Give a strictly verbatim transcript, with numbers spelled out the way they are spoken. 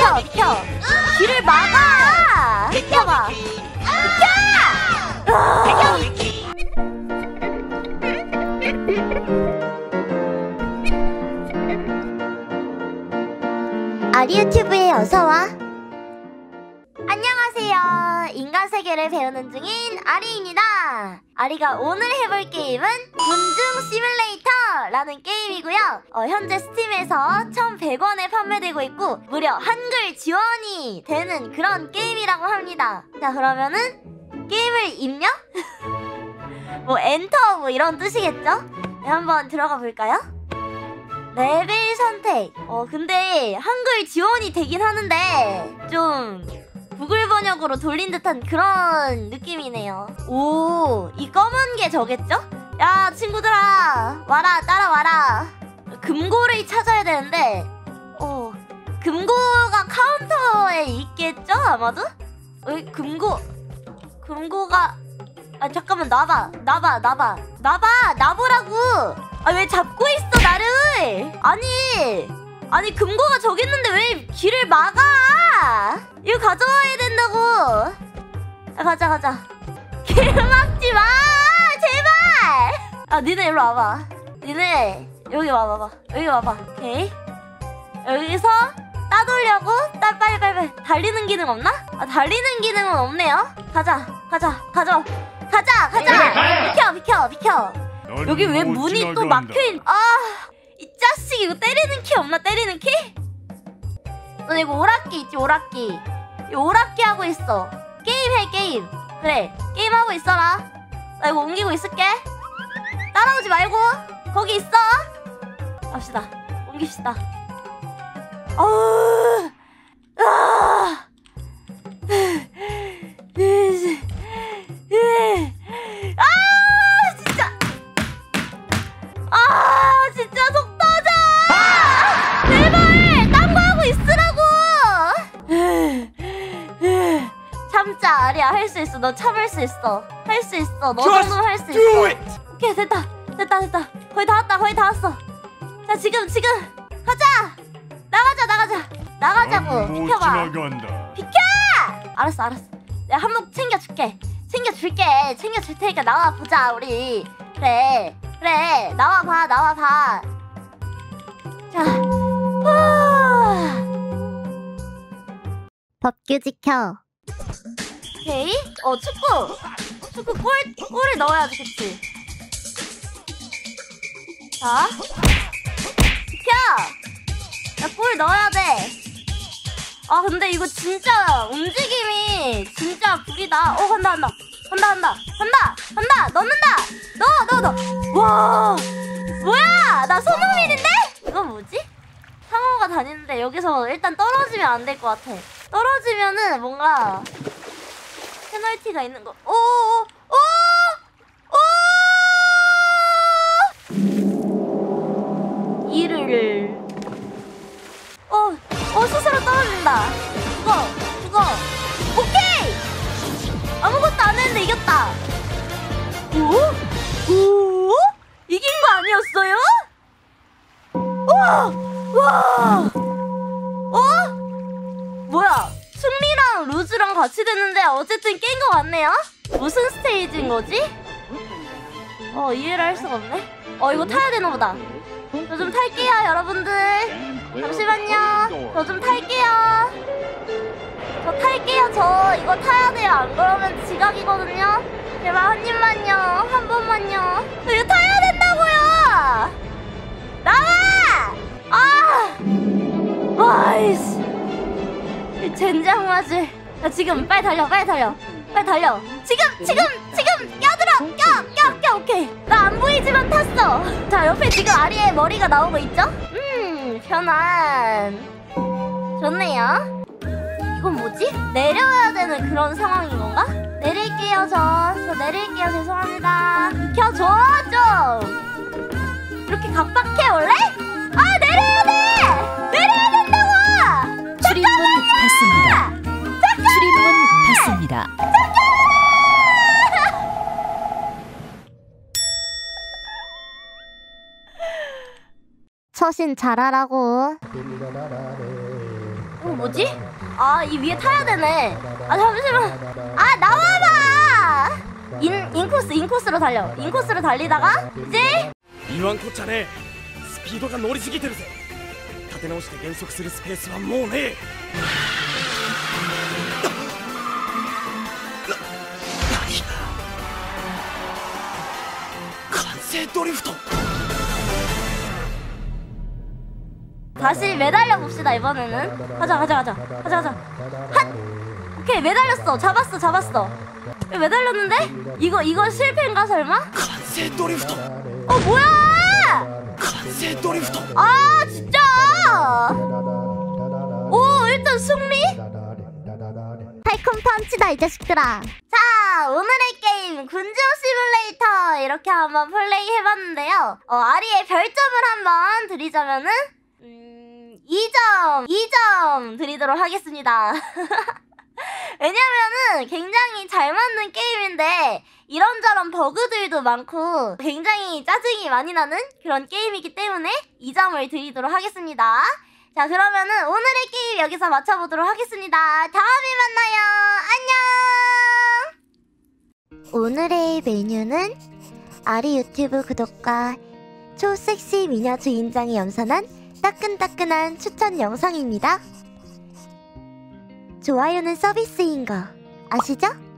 비켜 비켜. 길을 막아. 비켜봐. 비켜. 아리유튜브에 어서와. 안녕하세요. 인간 세계를 배우는 중인 아리입니다. 아리가 오늘 해볼 게임은 군중 시뮬레이터라는 게임이고요. 어, 현재 스팀에서 천백 원에 판매되고 있고 무려 한글 지원이 되는 그런 게임이라고 합니다. 자, 그러면은 게임을 입력? 뭐 엔터 뭐 이런 뜻이겠죠? 네, 한번 들어가 볼까요? 레벨 선택. 어 근데 한글 지원이 되긴 하는데 좀 구글 번역으로 돌린 듯한 그런 느낌이네요. 오, 이 검은 게 저겠죠? 야, 친구들아, 와라, 따라와라. 금고를 찾아야 되는데 어 금고가 카운터에 있겠죠? 아마도? 어, 금고 금고가 아 잠깐만, 나봐 나봐 나봐 나봐 나보라고. 아, 왜 잡고 있어 나를? 아니 아니 금고가 저기 있는데 왜 길을 막아? 이거 가져와야 된다고. 야, 가자 가자. 길 막지 마 제발. 아, 니네 일로 와봐. 니네 여기 와봐봐. 여기 와봐. 오케이. 여기서 따돌려고 따 빨리 빨리 빨리. 달리는 기능 없나? 아, 달리는 기능은 없네요. 가자 가자 가자 가자 가자. 비켜 비켜 비켜. 여기 왜 문이 또 막혀있... 아, 이 자식 이거 때리는 키 없나? 때리는 키? 너 이거 오락기 있지? 오락기. 이 오락기 하고 있어. 게임해 게임. 그래, 게임하고 있어라. 나 이거 옮기고 있을게. 따라오지 말고 거기 있어. 갑시다. 옮깁시다. 어우, 아, 아, 진짜. 아, 진짜 속 터져. 제발 딴 거 하고 있으라고. 참자, 아리야. 할 수 있어. 너 참을 수 있어. 할 수 있어. 너 정도는 할 수 있어. 오케이, 됐다 됐다 됐다. 거의 다 왔다. 거의 다 왔어. 자, 지금 지금 가자. 나가자 나가자 나가자고. 비켜봐. 비켜. 알았어 알았어. 내가 한몫 챙겨줄게. 챙겨줄게. 챙겨줄 테니까 나와보자 우리. 그래 그래, 나와봐 나와봐. 자, 법규 지켜. 오케이. 어, 축구 축구 골, 골을 넣어야지. 그치? 자, 비켜. 나 골 넣어야 돼. 아, 근데 이거 진짜 움직임이 진짜 구리다. 어, 간다 간다 간다 간다 간다 간다. 넣는다. 넣어 넣어 넣어. 와, 뭐야, 나 손흥민인데? 이건 뭐지? 상어가 다니는데 여기서 일단 떨어지면 안 될 것 같아. 떨어지면은 뭔가 페널티가 있는 거. 오오오 오. 이를 어, 어, 스스로 떨어진다. 그거, 그거. 오케이! 아무것도 안 했는데 이겼다. 오? 오? 이긴 거 아니었어요? 우와! 와! 어? 뭐야? 승리랑 루즈랑 같이 됐는데 어쨌든 깬 거 같네요? 무슨 스테이지인 거지? 어, 이해를 할 수가 없네. 어, 이거 타야 되나 보다. 저 좀 탈게요, 여러분들. 잠시만요. 저 좀 탈게요. 저 탈게요. 저 이거 타야 돼요. 안 그러면 지각이거든요. 제발 한 입만요. 한 번만요. 저 이거 타야 된다고요. 나와! 아! 와이씨. 이 젠장 맞을. 나 지금 빨리 달려. 빨리 달려. 빨리 달려. 지금 지금 지금 껴들어. 껴! 껴! 껴! 오케이. 나 안 보이지만 탔어. 자, 옆에 지금 아리의 머리가 나오고 있죠? 음, 편안. 좋네요. 이건 뭐지? 내려야 되는 그런 상황인 건가? 내릴게요. 저. 저 내릴게요. 죄송합니다. 비켜줘 좀. 이렇게 각박해 원래? 아, 내려야 돼! 내려야 된다고! 출입문 닫습니다. 출입문 닫습니다. 처신 잘하라고. 어 뭐지? 아 이 위에 타야 되네. 아 잠시만. 아 나와봐. 인 인코스 인코스로 달려. 인코스로 달리다가 이제 言わんこっちゃねえ。スピードが乗りすぎてるぜ。立て直して減速するスペースはもうねえ。な、何？完成ドリフト。 다시 매달려 봅시다 이번에는. 가자 가자 가자 가자 가자. 핫. 오케이 매달렸어. 잡았어 잡았어. 매달렸는데? 이거 이거 실패인가 설마? 完成ドリフト。 어 뭐야? 完成ドリフト。 아 진짜. 오 일단 승리? 팔콘 펀치다 이 자식들아. 자 오늘의 게임 군중 시뮬레이터 이렇게 한번 플레이 해봤는데요. 어, 아리의 별점을 한번 드리자면은 음, 이 점 이 점 드리도록 하겠습니다. 왜냐면은 굉장히 잘 만든 게임인데 이런저런 버그들도 많고 굉장히 짜증이 많이 나는 그런 게임이기 때문에 이 점을 드리도록 하겠습니다. 자 그러면은 오늘의 게임 여기서 마쳐보도록 하겠습니다. 다음에 만나요. 안녕. 오늘의 메뉴는 아리 유튜브 구독과 초섹시 미녀 주인장이 염선한 따끈따끈한 추천 영상입니다. 좋아요는 서비스인 거 아시죠?